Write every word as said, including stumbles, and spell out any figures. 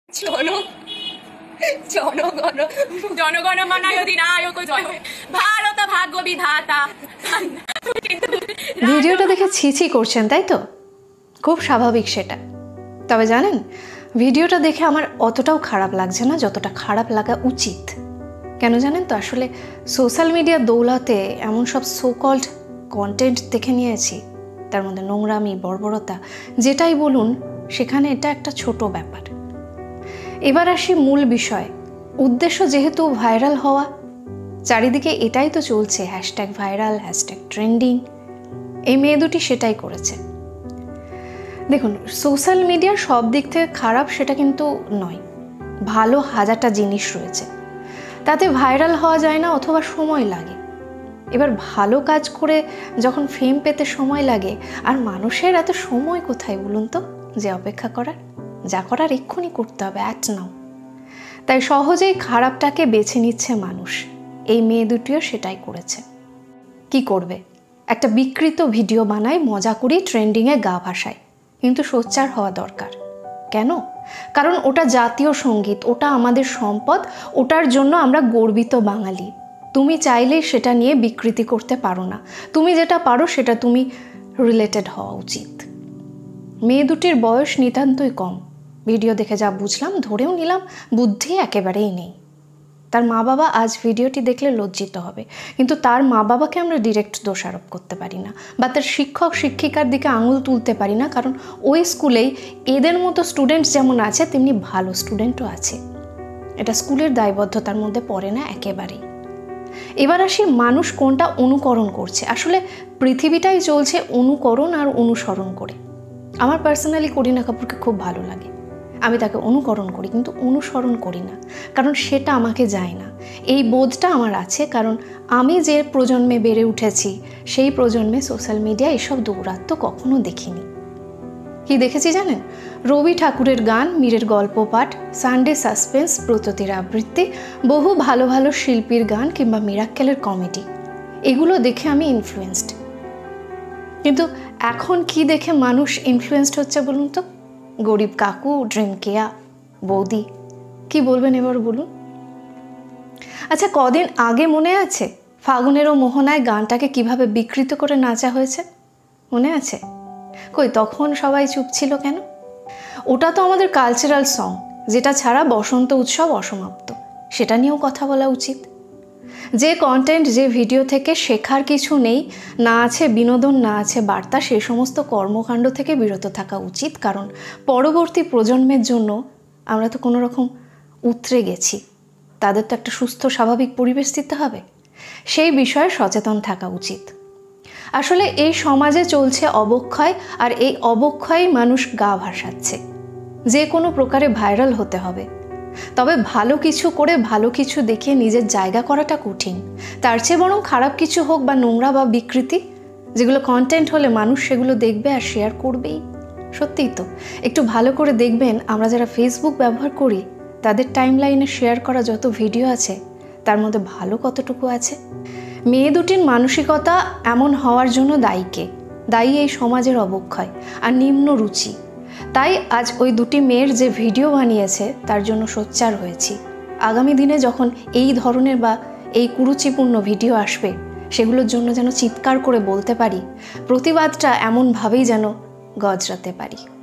জন জনগণ জনগণ মনায় অধিনায়ক জয় হোক ভারত ভাগ্য বিধাতা। ভিডিওটা দেখে ছিছি করছেন তাই তো? খুব স্বাভাবিক সেটা। তবে জানেন, ভিডিওটা দেখে আমার অতটাও খারাপ লাগছে না যতটা খারাপ লাগা উচিত। কেন জানেন তো? আসলে সোশ্যাল মিডিয়া দৌলতে এমন সব সো কল্ড কন্টেন্ট দেখে নিয়েছি, তার মধ্যে নোংরামি, বর্বরতা, যেটাই বলুন সেখানে এটা একটা ছোট ব্যাপার। এবার আসি মূল বিষয়। উদ্দেশ্য যেহেতু ভাইরাল হওয়া, চারিদিকে এটাই তো চলছে, হ্যাশট্যাগ ভাইরাল, হ্যাশট্যাগ ট্রেন্ডিং। এই মেয়ে দুটি সেটাই করেছে। দেখুন, সোশ্যাল মিডিয়ার সব দিক থেকে খারাপ সেটা কিন্তু নয়, ভালো হাজারটা জিনিস রয়েছে, তাতে ভাইরাল হওয়া যায় না অথবা সময় লাগে। এবার ভালো কাজ করে যখন ফেম পেতে সময় লাগে, আর মানুষের এত সময় কোথায় বলুন তো যে অপেক্ষা করার? যা করার এক্ষুনি করতে হবে, অ্যাট নাও। তাই সহজেই খারাপটাকে বেছে নিচ্ছে মানুষ। এই মেয়ে দুটিও সেটাই করেছে। কি করবে? একটা বিকৃত ভিডিও বানায়, মজা করি, ট্রেন্ডিংয়ে গা ভাসায়, কিন্তু সোচ্চার হওয়া দরকার। কেন? কারণ ওটা জাতীয় সঙ্গীত, ওটা আমাদের সম্পদ, ওটার জন্য আমরা গর্বিত বাঙালি। তুমি চাইলেই সেটা নিয়ে বিকৃতি করতে পারো না। তুমি যেটা পারো সেটা তুমি রিলেটেড হওয়া উচিত। মেয়ে দুটির বয়স নিতান্তই কম। ভিডিও দেখে যা বুঝলাম, ধরেও নিলাম বুদ্ধি একেবারেই নেই। তার মা বাবা আজ ভিডিওটি দেখলে লজ্জিত হবে, কিন্তু তার মা বাবাকে আমরা ডিরেক্ট দোষারোপ করতে পারি না, বা তার শিক্ষক শিক্ষিকার দিকে আঙুল তুলতে পারি না, কারণ ওই স্কুলেই এদের মতো স্টুডেন্টস যেমন আছে তেমনি ভালো স্টুডেন্টও আছে। এটা স্কুলের দায়বদ্ধতার মধ্যে পড়ে না একেবারেই। এবার আসি মানুষ কোনটা অনুকরণ করছে। আসলে পৃথিবীটাই চলছে অনুকরণ আর অনুসরণ করে। আমার পার্সোনালি করিনা কাপুরকে খুব ভালো লাগে, আমি তাকে অনুকরণ করি, কিন্তু অনুসরণ করি না, কারণ সেটা আমাকে যায় না। এই বোধটা আমার আছে, কারণ আমি যে প্রজন্মে বেড়ে উঠেছি সেই প্রজন্মে সোশ্যাল মিডিয়া এসব দৌরাত্ম্য কখনো দেখিনি। কি দেখেছি জানেন? রবি ঠাকুরের গান, মীরের গল্প পাঠ, সানডে সাসপেন্স, ব্রততির আবৃত্তি, বহু ভালো ভালো শিল্পীর গান কিংবা মিরাক্কেলের কমেডি, এগুলো দেখে আমি ইনফ্লুয়েন্সড। কিন্তু এখন কি দেখে মানুষ ইনফ্লুয়েন্সড হচ্ছে বলুন তো? গরিব কাকু, ড্রিম কেয়া, বৌদি, কি বলবেন এবার বলুন? আচ্ছা, কদিন আগে মনে আছে ফাগুনেরও মোহনায় গানটাকে কিভাবে বিকৃত করে নাচা হয়েছে? মনে আছে? কই তখন সবাই চুপ ছিল কেন? ওটা তো আমাদের কালচারাল সং, যেটা ছাড়া বসন্ত উৎসব অসমাপ্ত, সেটা নিয়েও কথা বলা উচিত। যে কন্টেন্ট, যে ভিডিও থেকে শেখার কিছু নেই, না আছে বিনোদন, না আছে বার্তা, সেই সমস্ত কর্মকাণ্ড থেকে বিরত থাকা উচিত। কারণ পরবর্তী প্রজন্মের জন্য আমরা তো কোনো রকম উতরে গেছি, তাদের তো একটা সুস্থ স্বাভাবিক পরিবেশ দিতে হবে, সেই বিষয়ে সচেতন থাকা উচিত। আসলে এই সমাজে চলছে অবক্ষয়, আর এই অবক্ষয়ই মানুষ গা ভাসাচ্ছে। যে কোনো প্রকারে ভাইরাল হতে হবে, তবে ভালো কিছু করে, ভালো কিছু দেখিয়ে নিজের জায়গা করাটা কঠিন। তার চেয়ে বরং খারাপ কিছু হোক বা নোংরা বা বিকৃতি, যেগুলো কন্টেন্ট হলে মানুষ সেগুলো দেখবে আর শেয়ার করবেই। সত্যিই তো, একটু ভালো করে দেখবেন, আমরা যারা ফেসবুক ব্যবহার করি তাদের টাইমলাইনে শেয়ার করা যত ভিডিও আছে তার মধ্যে ভালো কতটুকু আছে? মেয়ে দুটির মানসিকতা এমন হওয়ার জন্য দায়ী কে? দায়ী এই সমাজের অবক্ষয় আর নিম্ন রুচি। তাই আজ ওই দুটি মেয়ের যে ভিডিও বানিয়েছে তার জন্য সোচ্চার হয়েছি। আগামী দিনে যখন এই ধরনের বা এই কুরুচিপূর্ণ ভিডিও আসবে, সেগুলোর জন্য যেন চিৎকার করে বলতে পারি, প্রতিবাদটা এমনভাবেই যেন গজরাতে পারি।